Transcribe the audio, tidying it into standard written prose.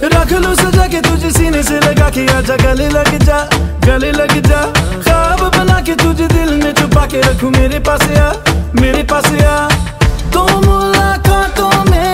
रख लूं सजा के तुझे सीने से लगा के, आजा गले लग जा, गले लग जा। ख्वाब बना के तुझे दिल में छुपा के रखूं, मेरे पास आ, मेरे पास आ। तो मुलाकातों में